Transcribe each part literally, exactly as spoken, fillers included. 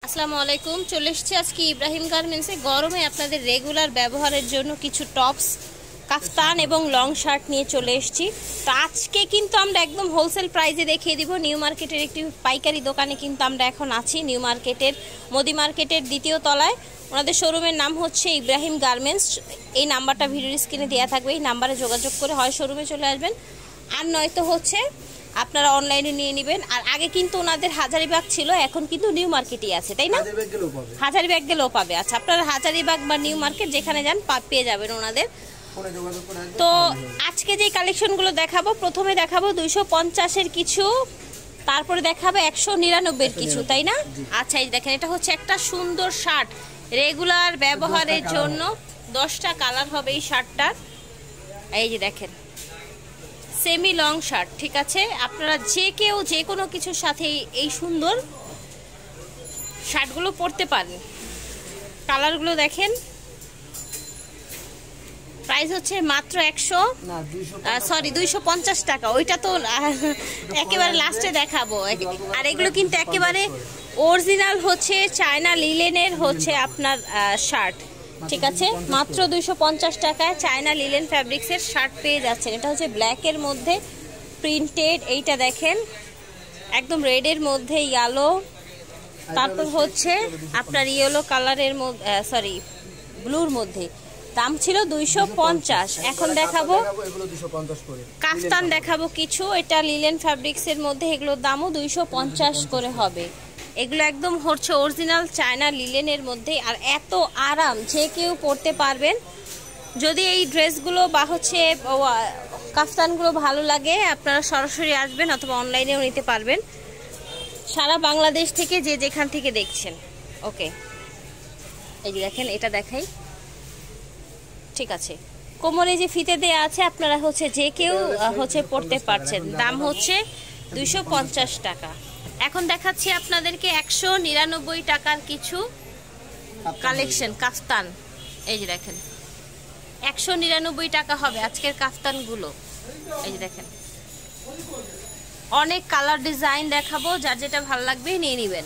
আসসালামু আলাইকুম। চলে এসেছি আজকে ইব্রাহিম গার্মেন্টসে গরমে আপনাদের রেগুলার ব্যবহারের জন্য কিছু টপস, কাফতান এবং লং শার্ট নিয়ে চলে এসেছি। তো আজকে কিন্তু আমরা একদম হোলসেল প্রাইসে দেখিয়ে দিব। নিউ মার্কেটের একটি পাইকারি দোকানে কিন্তু আমরা এখন আছি, নিউ মার্কেটের মোদি মার্কেটের দ্বিতীয় তলায়। ওনাদের শোরুমের নাম হচ্ছে ইব্রাহিম গার্মেন্টস। এই নাম্বারটা ভিডিওর স্ক্রিনে দেওয়া থাকবে, এই নাম্বারে যোগাযোগ করে হয় শোরুমে চলে আসবেন, আর নয়তো হচ্ছে আপনারা অনলাইনে নিয়ে নেবেন। আর আগে কিন্তু ওনাদের হাজারিবাগ ছিল, এখন কিন্তু নিউ মার্কেটই আছে, তাই না? হাজারিবাগ গেলেও পাবে। আচ্ছা, আপনারা হাজারিবাগ বা নিউ মার্কেট যেখানে যান পেয়ে যাবেন ওনাদের। তো আজকে যে কালেকশনগুলো দেখাবো, প্রথমে দেখাবো দুইশো পঞ্চাশের কিছু, তারপরে দেখাবো একশো নিরানব্বইয়ের কিছু, তাই না? আচ্ছা, এই দেখেন, এটা হচ্ছে একটা সুন্দর শার্ট, রেগুলার ব্যবহারের জন্য। দশটা কালার হবে এই শার্টটার। এই যে দেখেন, সেমি লং শার্ট, ঠিক আছে? আপনারা যে কেউ যে কোনো কিছুর সাথে এই সুন্দর শার্টগুলো পরতে পারেন। কালারগুলো দেখেন। প্রাইস হচ্ছে মাত্র একশো সরি দুইশো পঞ্চাশ টাকা। ওইটা তো একেবারে লাস্টে দেখাবো। আর এগুলো কিন্তু একেবারে অরিজিনাল হচ্ছে চায়না লিলেনের হচ্ছে আপনার শার্ট, ঠিক আছে? মাত্র দুইশো পঞ্চাশ টাকায় চায়না লিলেন ফ্যাব্রিক্সের শার্ট পেয়ে যাচ্ছেন। এটা হচ্ছে ব্ল্যাকের মধ্যে প্রিন্টেড। এইটা দেখেন, একদম রেডের মধ্যে ইয়েলো, তারপর হচ্ছে আপনার ইয়েলো কালারের মধ্যে, সরি ব্লুর মধ্যে। দাম ছিল দুইশো পঞ্চাশ। এখন দেখাবো কাফতান, দেখাবো কিছু। এটা লিলেন ফ্যাব্রিক্সের মধ্যে, এগুলোর দামও দুইশো পঞ্চাশ করে হবে। এগুলো একদম হচ্ছে অরিজিনাল চায়না লিলেনের মধ্যে, আর এত আরাম, যে কেউ পরতে পারবেন। যদি এই ড্রেসগুলো বা হচ্ছে কাফতানগুলো ভালো লাগে, আপনারা সরাসরি আসবেন অথবা অনলাইনেও নিতে পারবেন, সারা বাংলাদেশ থেকে যে যেখান থেকে দেখছেন। ওকে, এই যে দেখেন, এটা দেখাই, ঠিক আছে? কোমরে যে ফিতে দেয়া আছে, আপনারা হচ্ছে যে কেউ হচ্ছে পরতে পারছেন। দাম হচ্ছে দুইশো পঞ্চাশ টাকা। এখন দেখাচ্ছি আপনাদেরকে একশো নিরানব্বই টাকার কিছু কালেকশন কাফতান। এই যে দেখেন, একশো নিরানব্বই টাকা হবে আজকের কাফতানগুলো। এই যে দেখেন, অনেক কালার ডিজাইন দেখাবো, যার যেটা ভালো লাগবে নিয়ে নেবেন।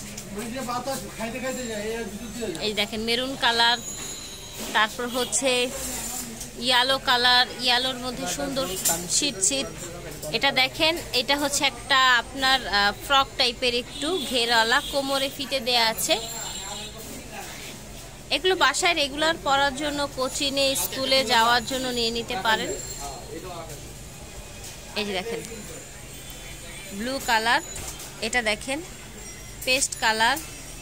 এই দেখেন, মেরুন কালার, তারপর হচ্ছে ইয়েলো কালার, ইয়েলোর মধ্যে সুন্দর শীত শীত। এটা দেখেন, এটা হচ্ছে একটা আপনার ফ্রক টাইপের, একটু ঘেরওয়ালা, কোমরে ফিতে দেয়া আছে। এগুলো বাসায় রেগুলার পরার জন্য, কোচিংয়ে, স্কুলে যাওয়ার জন্য নিয়ে নিতে পারেন। এই যে দেখেন, ব্লু কালার, এটা দেখেন পেস্ট কালার,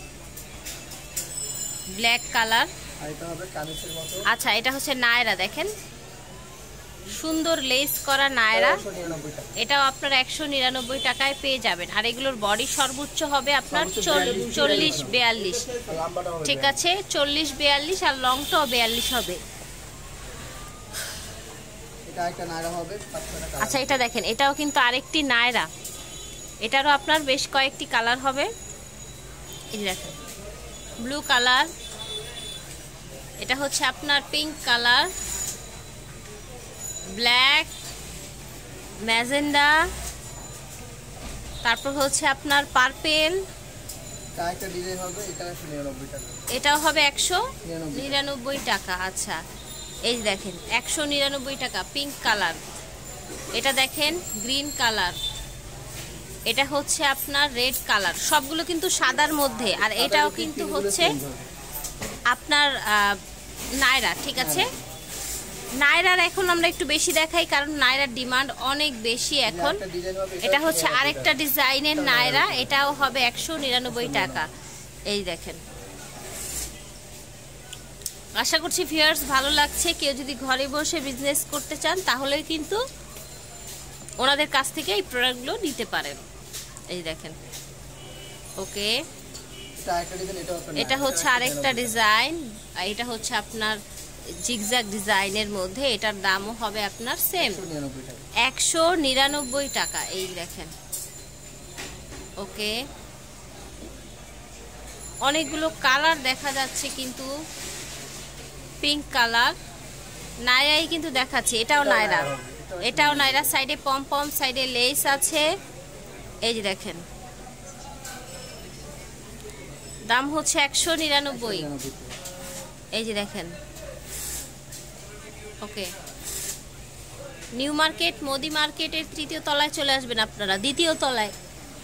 ব্ল্যাক কালার। আচ্ছা, এটা হচ্ছে নায়রা, দেখেন সুন্দর লেস করা নায়রা। এটাও আপনার একশো নিরানব্বই টাকায় পেয়ে যাবেন। আর এগুলোর বডি সর্বোচ্চ হবে আপনার চল্লিশ বিয়াল্লিশ, ঠিক আছে? চল্লিশ বিয়াল্লিশ, আর লংটাও বিয়াল্লিশ হবে। আচ্ছা, এটা দেখেন, এটাও কিন্তু আরেকটি নায়রা, এটারও আপনার বেশ কয়েকটি কালার হবে। এই দেখেন, ব্লু কালার, এটা হচ্ছে আপনার পিঙ্ক কালার, ব্ল্যাক, ম্যাজেন্ডা, তারপর হচ্ছে আপনার পার্পেল। এটাও হবে একশো নিরানব্বই টাকা। আচ্ছা, এই দেখেন, একশো নিরানব্বই টাকা পিঙ্ক কালার। এটা দেখেন গ্রিন কালার, এটা হচ্ছে আপনার রেড কালার। সবগুলো কিন্তু সাদার মধ্যে। আর এটাও কিন্তু হচ্ছে আপনার নায়রা, ঠিক আছে? নায়রার এখন আমরা একটু বেশি দেখাই, কারণ নায়রার ডিমান্ড অনেক বেশি এখন। এটা হচ্ছে আরেকটা ডিজাইনের নায়রা, এটাও হবে একশো নিরানব্বই টাকা। এই দেখেন, আশা করছি ভিউয়ার্স ভালো লাগছে। কেউ যদি ঘরে বসে বিজনেস করতে চান, তাহলে কিন্তু ওনাদের কাছ থেকে এই প্রোডাক্টগুলো নিতে পারেন। এই দেখেন, ওকে, এটা হচ্ছে আরেকটা ডিজাইন। এটা হচ্ছে আপনার জিগজ্যাগ ডিজাইনের মধ্যে, এটার দামও হবে আপনার সেম একশো নিরানব্বই টাকা। এই দেখেন, ওকে, অনেকগুলো কালার দেখা যাচ্ছে, কিন্তু পিঙ্ক কালার নায়রাই কিন্তু দেখাচ্ছে। এটাও নায়রা, এটাও নায়রা, সাইডে পম পম, সাইডে লেস আছে। এই যে দেখেন, দাম হচ্ছে একশো নিরানব্বই। এই যে দেখেন, ওকে। নিউ মার্কেট মোদি মার্কেটের তৃতীয় তলায় চলে আসবেন আপনারা, দ্বিতীয় তলায়।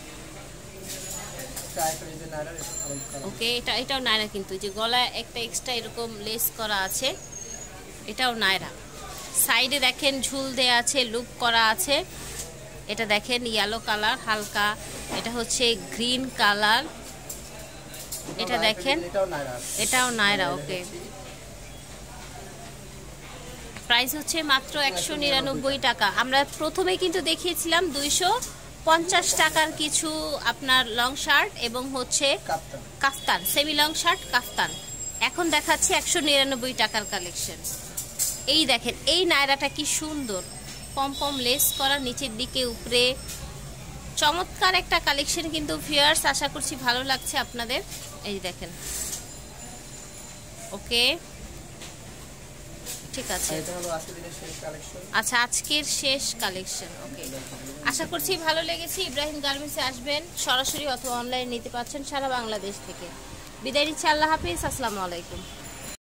ওকে, এটা এটাও নায়রা, কিন্তু যে গলায় একটা এক্সট্রা এরকম লেস করা আছে, এটাও নায়রা। সাইডে দেখেন ঝুল দেয়া আছে, লুপ করা আছে। এটা দেখেন ইয়েলো কালার হালকা, এটা হচ্ছে গ্রিন কালার। এটা দেখেন, এটাও নায়রা। ওকে, প্রাইস হচ্ছে মাত্র একশো নিরানব্বই টাকা। আমরা প্রথমে কিন্তু দেখিয়েছিলাম দুইশো পঞ্চাশ টাকার কিছু আপনার লং শার্ট এবং হচ্ছে kaftan, semi long shirt kaftan. এখন দেখাচ্ছি একশো নিরানব্বই টাকার কালেকশন। এই দেখেন, এই নায়রাটা কি সুন্দর, পম পম লেস করা, নিচের দিকে উপরে, চমৎকার একটা কালেকশন কিন্তু ভিউয়ার্স। আশা করছি ভালো লাগছে আপনাদের। এই দেখেন, ওকে, ঠিক আছে। আচ্ছা, আজকের শেষ কালেকশন। ওকে, আশা করছি ভালো লেগেছে। ইব্রাহিম গার্মেন্টসে আসবেন সরাসরি অথবা অনলাইনে নিতে পারছেন সারা বাংলাদেশ থেকে। বিদায় নিচ্ছি, আল্লাহ হাফিজ, আসসালামু আলাইকুম।